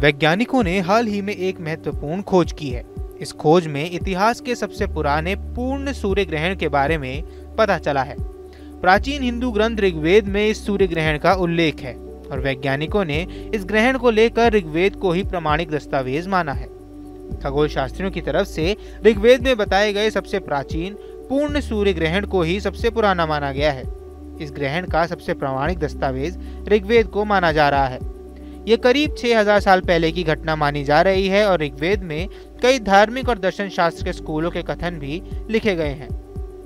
वैज्ञानिकों ने हाल ही में एक महत्वपूर्ण खोज की है। इस खोज में इतिहास के सबसे पुराने पूर्ण सूर्य ग्रहण के बारे में पता चला है। प्राचीन हिंदू ग्रंथ ऋग्वेद में इस सूर्य ग्रहण का उल्लेख है और वैज्ञानिकों ने इस ग्रहण को लेकर ऋग्वेद को ही प्रमाणिक दस्तावेज माना है। खगोल शास्त्रियों की तरफ से ऋग्वेद में बताए गए सबसे प्राचीन पूर्ण सूर्य ग्रहण को ही सबसे पुराना माना गया है। इस ग्रहण का सबसे प्रमाणिक दस्तावेज ऋग्वेद को माना जा रहा है। ये करीब 6000 साल पहले की घटना मानी जा रही है और ऋग्वेद में कई धार्मिक और दर्शन शास्त्र के स्कूलों के कथन भी लिखे गए हैं।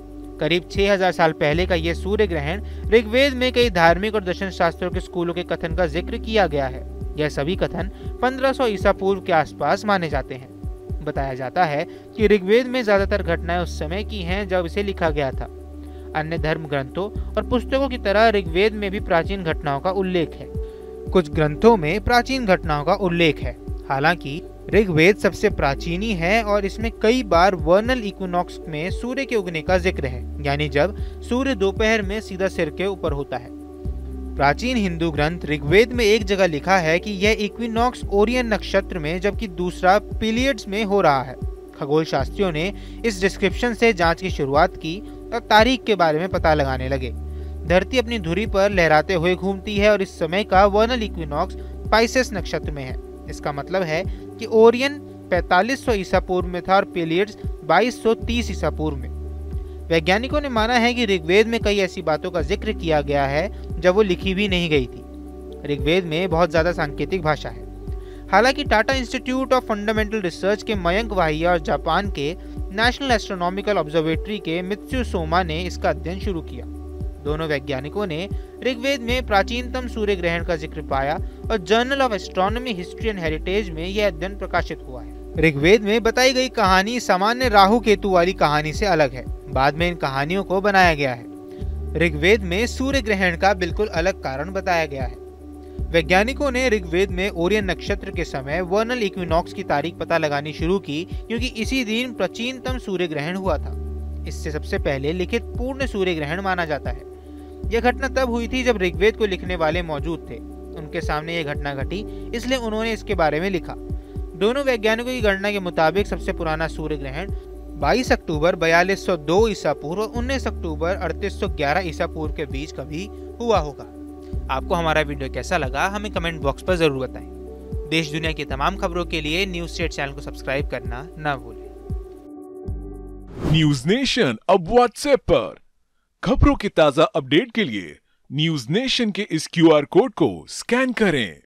करीब 6000 साल पहले का यह सूर्य ग्रहण ऋग्वेद में कई धार्मिक और दर्शन शास्त्रों के स्कूलों के कथन का जिक्र किया गया है। यह सभी कथन 1500 ईसा पूर्व के आसपास माने जाते हैं। बताया जाता है कि ऋग्वेद में ज्यादातर घटनाएं उस समय की हैं जब इसे लिखा गया था। अन्य धर्म ग्रंथों और पुस्तकों की तरह ऋग्वेद में भी प्राचीन घटनाओं का उल्लेख है। कुछ ग्रंथों में प्राचीन घटनाओं का उल्लेख है। हालांकि ऋग्वेद सबसे प्राचीन ही है और इसमें कई बार वर्नल इक्विनॉक्स में सूर्य के उगने का जिक्र है, यानी जब सूर्य दोपहर में सीधा सिर के ऊपर होता है। प्राचीन हिंदू ग्रंथ ऋग्वेद में एक जगह लिखा है कि यह इक्विनॉक्स ओरियन नक्षत्र में जबकि दूसरा पीरियड्स में हो रहा है। खगोल शास्त्रियों ने इस डिस्क्रिप्शन से जांच की शुरुआत की और तारीख के बारे में पता लगाने लगे। धरती अपनी धुरी पर लहराते हुए घूमती है और इस समय का वर्नल इक्विनॉक्स पाइसेस नक्षत्र में है। इसका मतलब है कि ओरियन 4500 ईसा पूर्व में था और पीरियड्स 2230 ईसा पूर्व में। वैज्ञानिकों ने माना है कि ऋग्वेद में कई ऐसी बातों का जिक्र किया गया है जब वो लिखी भी नहीं गई थी। ऋग्वेद में बहुत ज्यादा सांकेतिक भाषा है। हालांकि Tata institute of fundamental research के मयंक वाहिया और जापान के नेशनल एस्ट्रोनॉमिकल ऑब्जर्वेटरी के मित्सु सोमा ने इसका अध्ययन शुरू किया। दोनों वैज्ञानिकों ने ऋग्वेद में प्राचीनतम सूर्य ग्रहण का जिक्र पाया और journal of astronomy history and heritage में यह अध्ययन प्रकाशित हुआ है। ऋग्वेद में बताई गई कहानी सामान्य राहु केतु वाली कहानी से अलग है। बाद में इन कहानियों को बनाया गया है। ऋग्वेद में सूर्य ग्रहण का बिल्कुल अलग कारण बताया गया है। वैज्ञानिकों ने ऋग्वेद में ओरियन नक्षत्र के समय वर्नल इक्विनॉक्स की तारीख पता लगानी शुरू की, क्योंकि इसी दिन प्राचीनतम सूर्य ग्रहण हुआ था। इससे सबसे पहले लिखित पूर्ण सूर्य ग्रहण माना जाता है। यह घटना तब हुई थी जब ऋग्वेद को लिखने वाले मौजूद थे। उनके सामने यह घटना घटी, इसलिए उन्होंने इसके बारे में लिखा। दोनों वैज्ञानिकों की गणना के मुताबिक सबसे पुराना सूर्य ग्रहण 22 अक्टूबर 4202 ईसा पूर्व और 19 अक्टूबर 3811 ईसा पूर्व के बीच कभी हुआ होगा। आपको हमारा वीडियो कैसा लगा हमें कमेंट बॉक्स पर जरूर बताएं। देश दुनिया की तमाम खबरों के लिए न्यूज स्टेट चैनल को सब्सक्राइब करना ना भूलें। न्यूज नेशन अब व्हाट्सएप पर खबरों के ताजा अपडेट के लिए न्यूज नेशन के इस QR कोड को स्कैन करें।